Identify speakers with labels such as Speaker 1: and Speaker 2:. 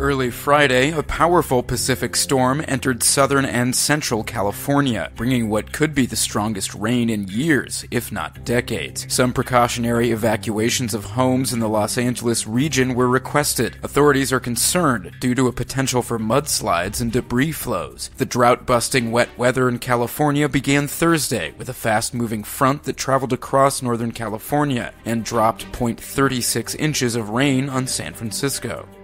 Speaker 1: Early Friday, a powerful Pacific storm entered southern and central California, bringing what could be the strongest rain in years, if not decades. Some precautionary evacuations of homes in the Los Angeles region were requested. Authorities are concerned due to a potential for mudslides and debris flows. The drought-busting wet weather in California began Thursday with a fast-moving front that traveled across Northern California and dropped 0.36 inches of rain on San Francisco.